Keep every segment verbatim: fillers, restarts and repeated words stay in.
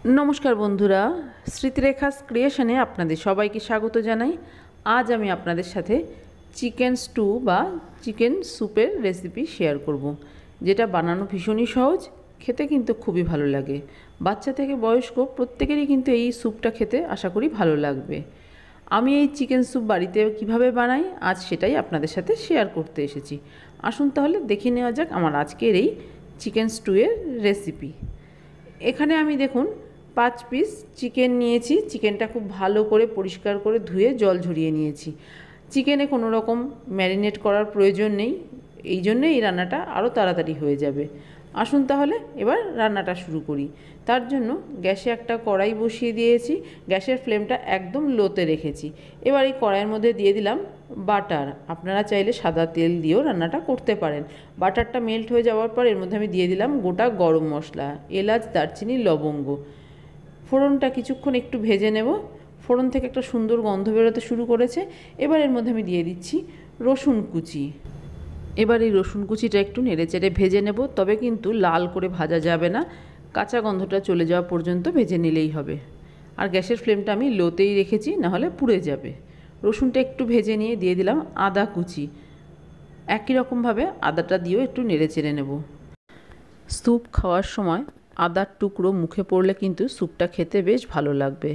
नमस्कार बंधुरा स्मृतिरेखास क्रिएशने आपनादेर सबाइके स्वागत जानाई। आज आमी आपनादेर साथे चिकेन स्टू बा चिकेन सूपेर रेसिपि शेयर करब, जेटा बानानो भीषण ही सहज, खेते किन्तु खूबই भालो लागे। बाच्चा थेके बयस्क प्रत्येकेरই किन्तु এই স্যুপটা খেতে आशा करी भालो लागবে। আমি এই চিকেন স্যুপ বাড়িতে কিভাবে বানাই আজ সেটাই আপনাদের সাথে শেয়ার করতে এসেছি। আসুন তাহলে দেখে নেওয়া যাক আমার আজকের এই চিকেন স্টুয়ের রেসিপি। এখানে আমি দেখুন পাঁচ পিস চিকেন নিয়েছি। চিকেনটা খুব ভালো করে পরিষ্কার করে ধুয়ে জল ঝরিয়ে নিয়েছি। চিকেনে কোনো রকম ম্যারিনেট করার প্রয়োজন নেই, এই জন্য এই রান্নাটা আরও তাড়াতাড়ি হয়ে যাবে। আসুন তাহলে এবার রান্নাটা শুরু করি। তার জন্য গ্যাসে একটা কড়াই বসিয়ে দিয়েছি, গ্যাসের ফ্লেমটা একদম লোতে রেখেছি। এবার এই কড়াইয়ের মধ্যে দিয়ে দিলাম বাটার। আপনারা চাইলে সাদা তেল দিয়েও রান্নাটা করতে পারেন। বাটারটা মেল্ট হয়ে যাওয়ার পর এর মধ্যে আমি দিয়ে দিলাম গোটা গরম মশলা, এলাচ, দারচিনি, লবঙ্গ। ফোড়নটা কিছুক্ষণ একটু ভেজে নেব। ফোড়ন থেকে একটা সুন্দর গন্ধ বেরোতে শুরু করেছে। এবার এর মধ্যে আমি দিয়ে দিচ্ছি রসুন কুচি। এবার এই রসুন কুচিটা একটু নেড়েচেড়ে ভেজে নেব, তবে কিন্তু লাল করে ভাজা যাবে না, কাঁচা গন্ধটা চলে যাওয়া পর্যন্ত ভেজে নিলেই হবে। আর গ্যাসের ফ্লেমটা আমি লোতেই রেখেছি, নাহলে পুড়ে যাবে। রসুনটা একটু ভেজে নিয়ে দিয়ে দিলাম আদা কুচি। একই রকমভাবে আদাটা দিয়েও একটু নেড়েচেড়ে নেব। স্যুপ খাওয়ার সময় আদার টুকরো মুখে পড়লে কিন্তু স্যুপটা খেতে বেশ ভালো লাগবে।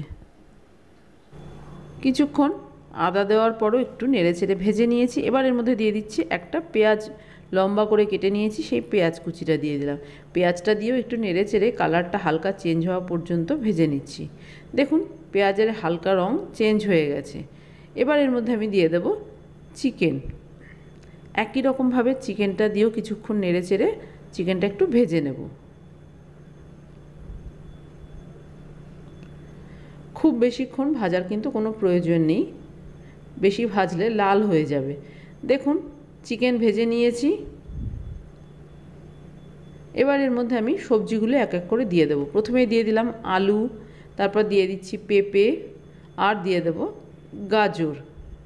কিছুক্ষণ আদা দেওয়ার পরও একটু নেড়েচেড়ে ভেজে নিয়েছি। এবার এর মধ্যে দিয়ে দিচ্ছি একটা পেঁয়াজ লম্বা করে কেটে নিয়েছি, সেই পেঁয়াজ কুচিটা দিয়ে দিলাম। পেঁয়াজটা দিয়েও একটু নেড়েচেড়ে কালারটা হালকা চেঞ্জ হওয়া পর্যন্ত ভেজে নিচ্ছি। দেখুন পেঁয়াজের হালকা রং চেঞ্জ হয়ে গেছে। এবার এর মধ্যে আমি দিয়ে দেব চিকেন। একই রকমভাবে চিকেনটা দিয়েও কিছুক্ষণ নেড়েচেড়ে চিকেনটা একটু ভেজে নেব। খুব বেশিক্ষণ ভাজার কিন্তু কোনো প্রয়োজন নেই, বেশি ভাজলে লাল হয়ে যাবে। দেখুন চিকেন ভেজে নিয়েছি। এবার এর মধ্যে আমি সবজিগুলো এক এক করে দিয়ে দেব। প্রথমেই দিয়ে দিলাম আলু, তারপর দিয়ে দিচ্ছি পেঁপে, আর দিয়ে দেব গাজর।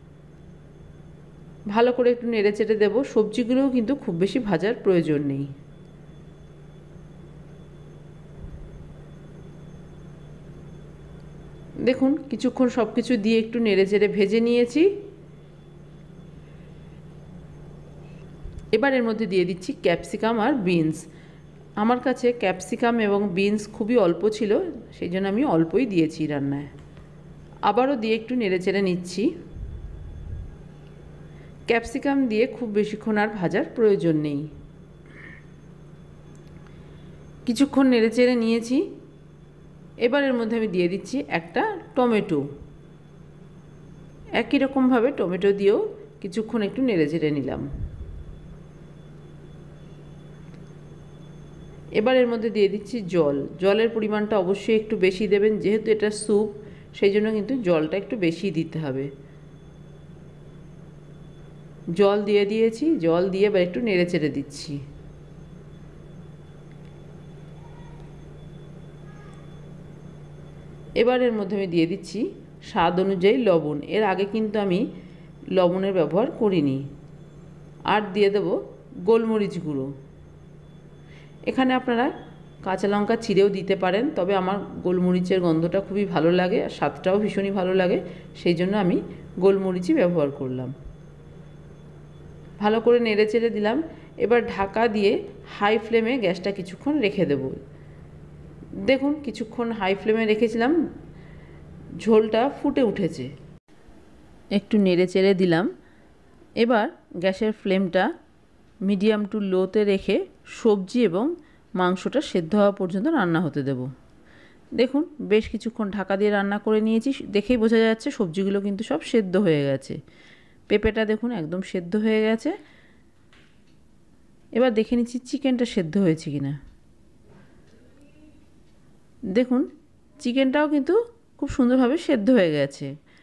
ভালো করে একটু নেড়েচেড়ে দেব। সবজিগুলোও কিন্তু খুব বেশি ভাজার প্রয়োজন নেই। দেখুন কিছুক্ষণ সব কিছু দিয়ে একটু নেড়েচেড়ে ভেজে নিয়েছি। এবার এর মধ্যে দিয়ে দিচ্ছি ক্যাপসিকাম আর বিনস। আমার কাছে ক্যাপসিকাম এবং বিনস খুবই অল্প ছিল, সেই জন্য আমি অল্পই দিয়েছি রান্নায়। আবারও দিয়ে একটু নেড়েচেড়ে নিচ্ছি। ক্যাপসিকাম দিয়ে খুব বেশিক্ষণ আর ভাজার প্রয়োজন নেই। কিছুক্ষণ নেড়েচেড়ে নিয়েছি। এবার এর মধ্যে আমি দিয়ে দিচ্ছি একটা টমেটো। একই রকমভাবে টমেটো দিয়েও কিছুক্ষণ একটু নেড়েচেড়ে নিলাম। এবার এর মধ্যে দিয়ে দিচ্ছি জল। জলের পরিমাণটা অবশ্যই একটু বেশি দেবেন, যেহেতু এটা স্যুপ, সেই জন্য কিন্তু জলটা একটু বেশি দিতে হবে। জল দিয়ে দিয়েছি। জল দিয়ে এবার একটু নেড়েচেড়ে দিচ্ছি। এবার এর মধ্যে আমি দিয়ে দিচ্ছি স্বাদ অনুযায়ী লবণ। এর আগে কিন্তু আমি লবণের ব্যবহার করিনি। আর দিয়ে দেব গোলমরিচ গুঁড়ো। এখানে আপনারা কাঁচা লঙ্কা চিড়েও দিতে পারেন, তবে আমার গোলমরিচের গন্ধটা খুবই ভালো লাগে আর স্বাদটাও ভীষণই ভালো লাগে, সেই জন্য আমি গোলমরিচই ব্যবহার করলাম। ভালো করে নেড়েচেড়ে দিলাম। এবার ঢাকা দিয়ে হাই ফ্লেমে গ্যাসটা কিছুক্ষণ রেখে দেব। দেখুন কিছুক্ষণ হাই ফ্লেমে রেখেছিলাম, ঝোলটা ফুটে উঠেছে। একটু নেড়েচেড়ে দিলাম। এবার গ্যাসের ফ্লেমটা মিডিয়াম টু লোতে রেখে সবজি এবং মাংসটা সেদ্ধ হওয়া পর্যন্ত রান্না হতে দেব। দেখুন বেশ কিছুক্ষণ ঢাকা দিয়ে রান্না করে নিয়েছি, দেখেই বোঝা যাচ্ছে সবজিগুলো কিন্তু সব সেদ্ধ হয়ে গেছে। পেঁপেটা দেখুন একদম সেদ্ধ হয়ে গেছে। এবার দেখে নিচ্ছি চিকেনটা সেদ্ধ হয়েছে কিনা। দেখুন চিকেনটাও কিন্তু খুব সুন্দরভাবে সেদ্ধ হয়ে গেছে।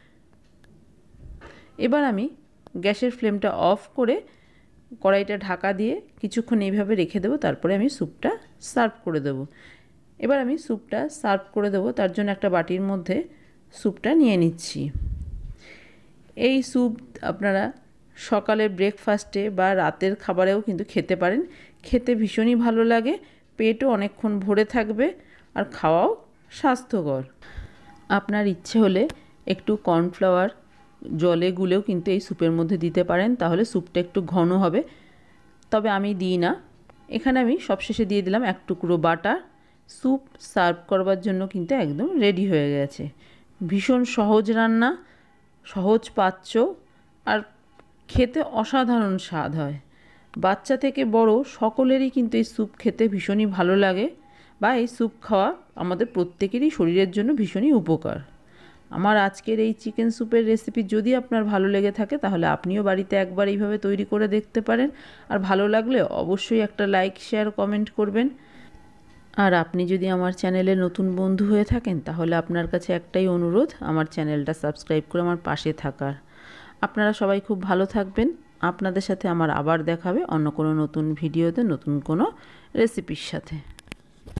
এবার আমি গ্যাসের ফ্লেমটা অফ করে কড়াইটা ঢাকা দিয়ে কিছুক্ষণ এইভাবে রেখে দেবো, তারপরে আমি স্যুপটা সার্ভ করে দেব। এবার আমি স্যুপটা সার্ভ করে দেবো। তার জন্য একটা বাটির মধ্যে স্যুপটা নিয়ে নিচ্ছি। এই স্যুপ আপনারা সকালের ব্রেকফাস্টে বা রাতের খাবারেও কিন্তু খেতে পারেন। খেতে ভীষণই ভালো লাগে, পেটও অনেকক্ষণ ভরে থাকবে আর খাওয়াও স্বাস্থ্যকর। আপনার ইচ্ছে হলে একটু কর্নফ্লাওয়ার জলে গুলেও কিন্তু এই স্যুপের মধ্যে দিতে পারেন, তাহলে স্যুপটা একটু ঘন হবে, তবে আমি দিই না। এখানে আমি সবশেষে দিয়ে দিলাম এক টুকরো বাটার। স্যুপ সার্ভ করবার জন্য কিন্তু একদম রেডি হয়ে গেছে। ভীষণ সহজ রান্না, সহজ পাচ্য, আর খেতে অসাধারণ স্বাদ হয়। বাচ্চা থেকে বড় সকলেরই কিন্তু এই স্যুপ খেতে ভীষণই ভালো লাগে, বা এই স্যুপ খাওয়া আমাদের প্রত্যেকেরই শরীরের জন্য ভীষণই উপকার। আমার আজকের এই চিকেন স্যুপের রেসিপি যদি আপনার ভালো লেগে থাকে তাহলে আপনিও বাড়িতে একবার এইভাবে তৈরি করে দেখতে পারেন। আর ভালো লাগলে অবশ্যই একটা লাইক, শেয়ার, কমেন্ট করবেন। আর আপনি যদি আমার চ্যানেলে নতুন বন্ধু হয়ে থাকেন তাহলে আপনার কাছে একটাই অনুরোধ, আমার চ্যানেলটা সাবস্ক্রাইব করে আমার পাশে থাকার। আপনারা সবাই খুব ভালো থাকবেন। আপনাদের সাথে আমার আবার দেখা হবে অন্য কোনো নতুন ভিডিওতে, নতুন কোনো রেসিপির সাথে।